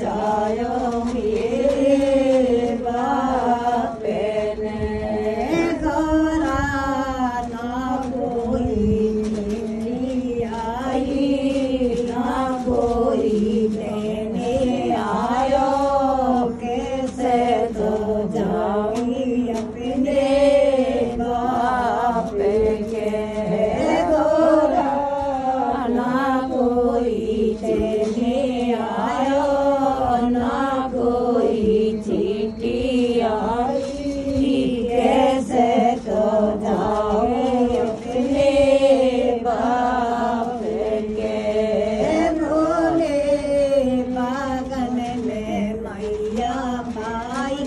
रचायो मेरे बाप ने गोरा ना कोई लेने आई ना कोई लेने आयो कैसे तो जाऊं अपने बाप के गोरा ना कोई लेने आयो ना कोई चिट्ठी आई कैसे तो जाऊं अपने बाप के भोले बागन में मैया पाई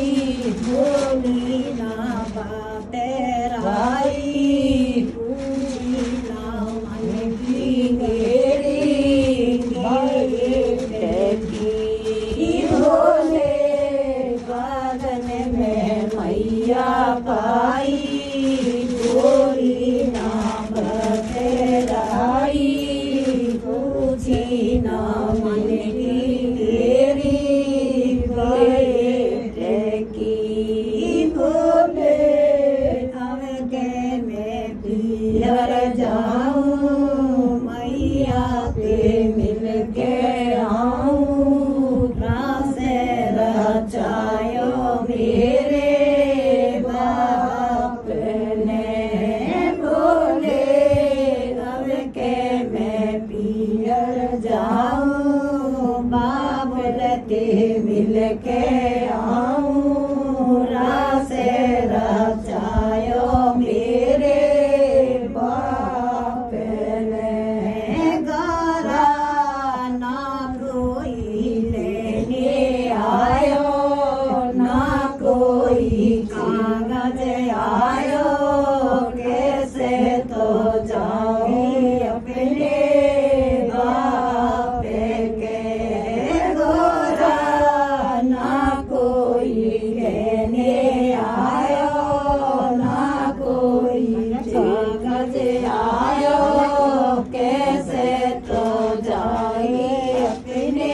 भोली ना बात राई पूछी ना मन की मेरी भोले बागन में मैया पाई भोली ना बात राई पूछी ना मन की मेरी भोले अब के मैं पियर जाऊं मैया के मिल के आऊं रास रचायो मेरे बाप ने भोले अब के मैं पियर जाऊं बाबुल के मिल के आऊं रास रचायो मेरे बाप ने गारा ना कोई लेने आयो ना कोई कागज आयो कैसे तो जाऊं अपने बाप के गोरा ना कोई लेने आयो ना कोई कागज आयो कैसे तो जाऊं अपने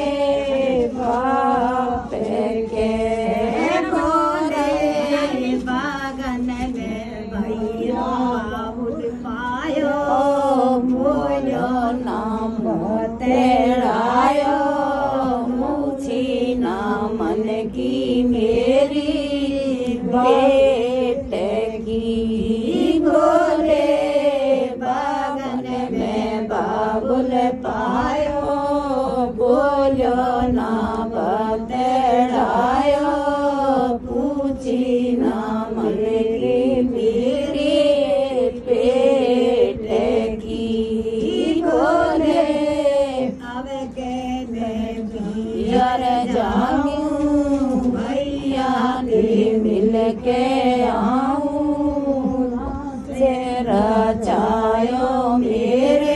बाप के गोरे बागन में भैया उठ पायो बोलो नाम तेरायो मुझी ना मन की मेरी बेट की गोरे बागन में बाबुल पायो बोलो ना बतरायो पूछी ना मन की मेरी पेट की गोरे अब के मैं पियर जाऊं भैया के मिल के आऊं रचायो मेरे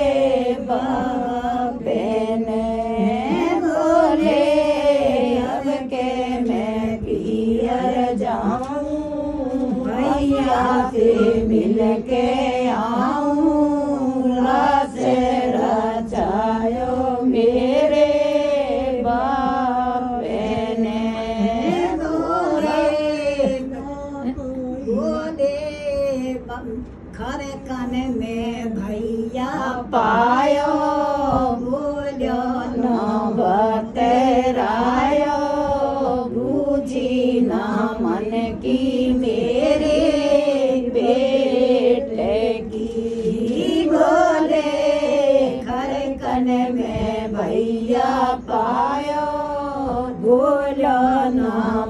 बाप ने गोरे अब के मैं पियर जाऊं भैया से मिल के आऊं रास रचायो मेरे बाप ने गोरे खरे कन में भैया पायो बोलो न बतरायो बूझी ना मन की मेरे बेट की बोले खरे कन में भैया पायो बोलो न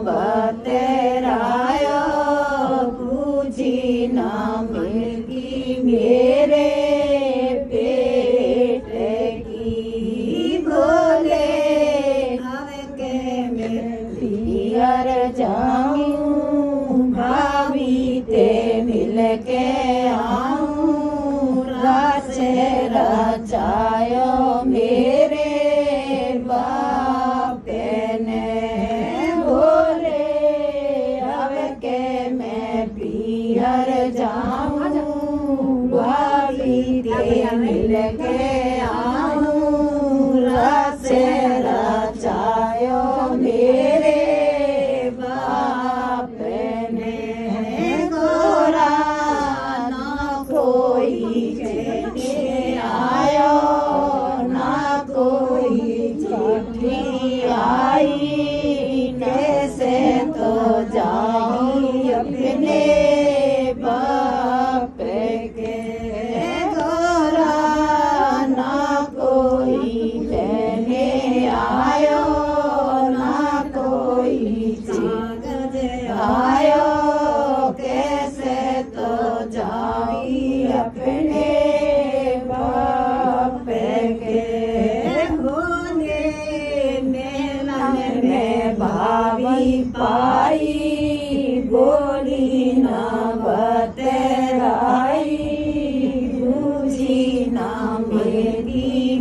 बतरायो बूझी ना मेरे पेट की बोले अब के मैं पियर जाऊं भाभी ते मिल के आऊं रास रचायो मेरे बाप ने बोले आई कैसे तो जाई अपने बाप के घोरा ना कोई लेने आयो ना कोई कागज आयो कैसे तो जाई अपने बाप के होने मेलन में भावी पाई बोली ना बतराई बूझी ना मेरी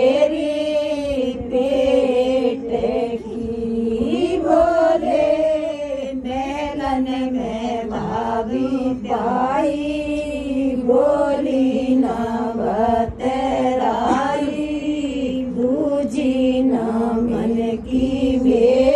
पेट की बोले मेलन में भावी पाई बोली ना बतराई बूझी ना मन की